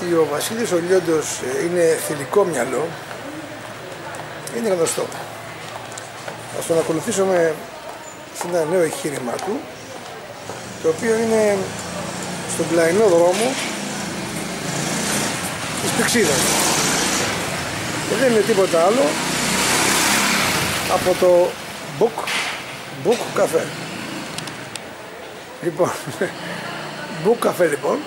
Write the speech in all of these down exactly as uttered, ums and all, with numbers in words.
ότι ο Βασίλης ο Λιόντος είναι θηλυκό μυαλό είναι γνωστό. Ας τον ακολουθήσουμε σε ένα νέο εγχείρημά του, το οποίο είναι στον πλαϊνό δρόμο της Πυξίδας. Και δεν είναι τίποτα άλλο από το Book, Book Café. Λοιπόν, Book Café λοιπόν,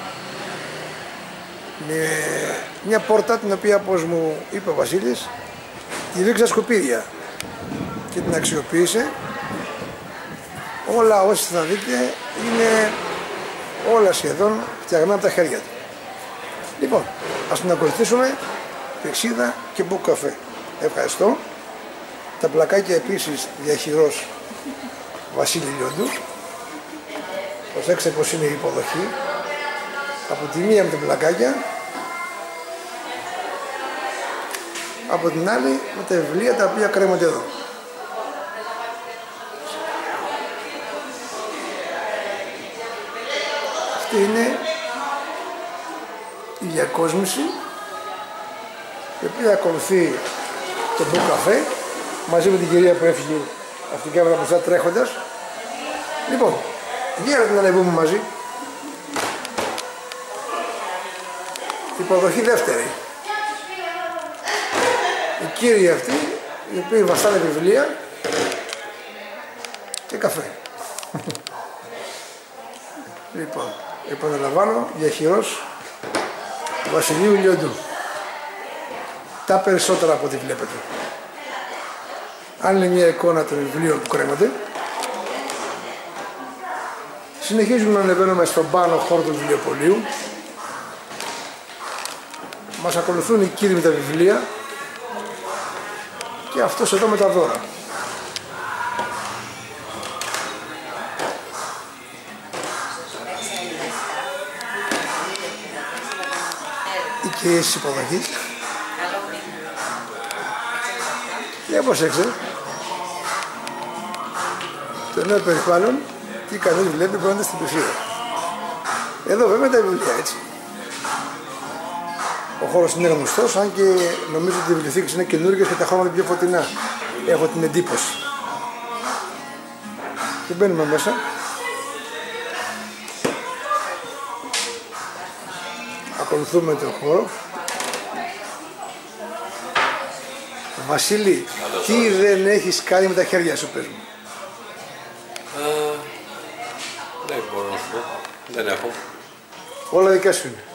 με μια πόρτα την οποία, όπως μου είπε ο Βασίλης, τη ρίξα σκουπίδια και την αξιοποίησε. Όλα όσοι θα δείτε είναι όλα σχεδόν φτιαγμένα από τα χέρια του. Λοιπόν, ας την ακολουθήσουμε, Πυξίδα και Book Café. Ευχαριστώ. Τα πλακάκια επίσης διαχειρός Βασίλη Λιόντου. Προσέξτε πως είναι η υποδοχή. Από τη μία με τα πλακάκια, από την άλλη με τα βιβλία τα οποία κρέμονται εδώ. Αυτή είναι η διακόσμηση, η οποία ακολουθεί το Book Café μαζί με την κυρία που έφυγε από την κάμερα μπροστά τρέχοντας. Λοιπόν, για να την ανεβούμε μαζί. Υποδοχή δεύτερη. Οι κύριοι αυτοί, οι οποίοι βαστάνε βιβλία και καφέ. Λοιπόν, επαναλαμβάνω, διαχειρός Βασιλείου Λιόντου. Τα περισσότερα από ό,τι βλέπετε. Αν είναι μια εικόνα των βιβλίων που κρέμονται. Συνεχίζουμε να ανεβαίνουμε στον πάνω χώρο του βιβλιοπωλείου. Μας ακολουθούν οι κύριοι με τα βιβλία και αυτός εδώ με τα δώρα. Οι κυρίες της υποδοχής. Για προσέξτε. Το νέο περιβάλλον, τι κανείς βλέπει που είναι στην Πυξίδα. Εδώ βέβαια τα βιβλία, έτσι. Ο χώρος είναι γνωστός, αν και νομίζω ότι οι βιβλιοθήκες είναι καινούργιες και τα χρώματα πιο φωτεινά. Έχω την εντύπωση. Και μπαίνουμε μέσα. Ακολουθούμε τον χώρο. Βασίλη, τι δεν έχεις κάνει με τα χέρια σου, πες μου. Uh, δεν μπορώ να σου πω. Δεν έχω. Όλα δικά σου είναι.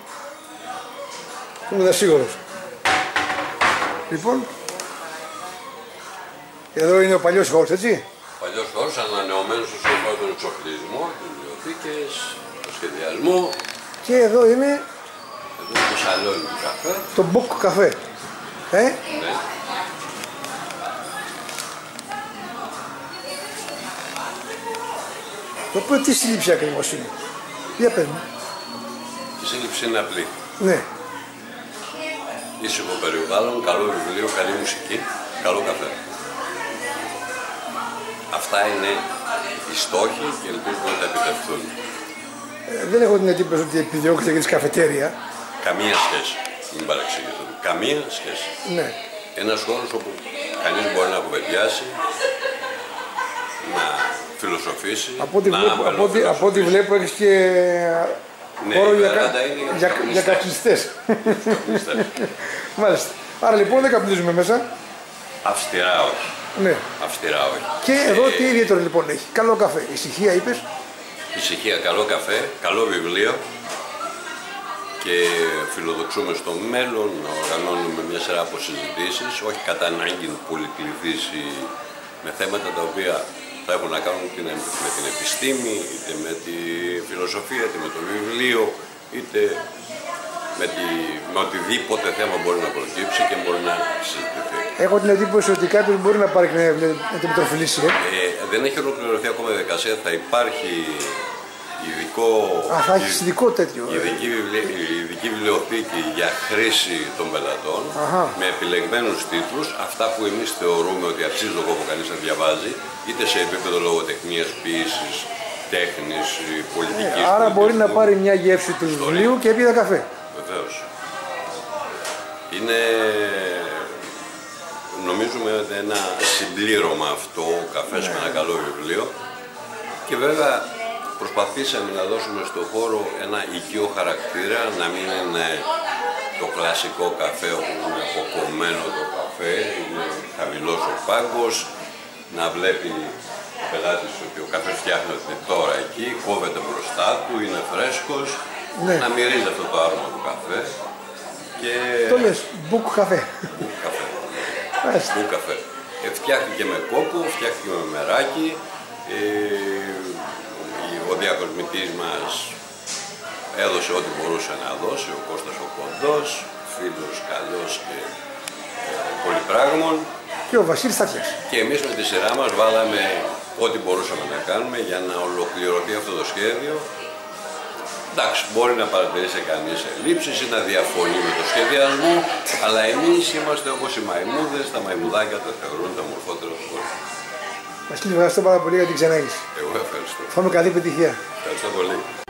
Είμαι σίγουρος. Λοιπόν, εδώ είναι ο παλιός χώρος, έτσι. Ο παλιός χώρος ανανεωμένος όσον αφορά τον εξοπλισμό, τις βιβλιοθήκες, το σχεδιασμό. Και εδώ είναι... Εδώ είναι το σαλόνι του καφέ. Το Book Café. Ε? Ναι. Το οποίο τι σύλληψη ακριβώς είναι. Για πες μου. Η σύλληψη είναι απλή. Ναι. Ήσυχο περιβάλλον, καλό βιβλίο, καλή μουσική, καλό καφέ. Αυτά είναι οι στόχοι και ελπίζουμε να τα επιτευχθούν. Ε, δεν έχω την εντύπωση ότι επιδιώκεται για τη καφετέρια. Καμία σχέση. Μην παρεξηγηθούν. Καμία σχέση. Ναι. Ένας χώρος όπου κανείς μπορεί να κουβεντιάσει, να φιλοσοφήσει, από ό,τι να βλέπω, από ό,τι, από ό,τι βλέπω έχεις και ναι, χώρο για, για, για, για καπνιστές. Μάλιστα. Άρα λοιπόν δεν καπνίζουμε μέσα. Αυστηρά όχι. Ναι. Αυστηρά όχι. Και εδώ ε, τι ιδιαίτερο λοιπόν έχει. Καλό καφέ. Ησυχία είπες. Ησυχία, καλό καφέ, καλό βιβλίο. Και φιλοδοξούμε στο μέλλον να οργανώνουμε μια σειρά από συζητήσεις, όχι κατά ανάγκη πολυκληθείς με θέματα τα οποία θα έχουν να κάνουν με την επιστήμη, είτε με τη φιλοσοφία, είτε με το βιβλίο, είτε με, τη, με οτιδήποτε θέμα μπορεί να προκύψει και μπορεί να συζητηθεί. Έχω την εντύπωση ότι κάποιος μπορεί να πάρει να την μετροφιλήσει. Ε? Ε, δεν έχει ολοκληρωθεί ακόμα η διαδικασία, θα υπάρχει ειδικό, Α, θα έχεις ειδικό τέτοιο. Ειδική, βιβλία, ειδική βιβλιοθήκη για χρήση των πελατών. Αχα. Με επιλεγμένους τίτλους, αυτά που εμείς θεωρούμε ότι αξίζει τον κόπο κανείς να διαβάζει, είτε σε επίπεδο λογοτεχνίας, ποίησης, τέχνης, πολιτικής. Ε, άρα μπορεί να πάρει μια γεύση του βιβλίου και έπει ένα καφέ. βεβαίως. Είναι, νομίζουμε ότι ένα συμπλήρωμα αυτό, ο καφές με ένα καλό βιβλίο, και βέβαια προσπαθήσαμε να δώσουμε στον χώρο ένα οικείο χαρακτήρα, να μην είναι το κλασικό καφέ όπου είναι αποκομμένο το καφέ, είναι χαμηλός ο πάγκος, να βλέπει ο πελάτης ότι ο καφές φτιάχνεται τώρα εκεί, κόβεται μπροστά του, είναι φρέσκος, ναι. Να μυρίζει αυτό το άρωμα του καφέ. Και... Το λες, μπουκ καφέ. Μπουκ καφέ. Μπουκ καφέ. Ε, φτιάχτηκε με κόπο, φτιάχτηκε με μεράκι. Ε, ο διακοσμητής μας έδωσε ό,τι μπορούσε να δώσει, ο Κώστας ο Κοντός, φίλος καλός και ε, πολυπράγμων. Και ο Βασίλης Τάτιας. Και εμείς με τη σειρά μας βάλαμε ό,τι μπορούσαμε να κάνουμε για να ολοκληρωθεί αυτό το σχέδιο. Εντάξει, μπορεί να παρατηρήσει κανείς ελλείψεις ή να διαφωνεί με το σχεδιασμό, αλλά εμείς είμαστε όπως οι μαϊμούδες, τα μαϊμουδάκια τα θεωρούν τα μορφότερα του κόσμου. Βασίλη, ευχαριστώ πάρα πολύ για την ξανάγηση. Εγώ ευχαριστώ. Φάμε καλή επιτυχία. Ευχαριστώ πολύ.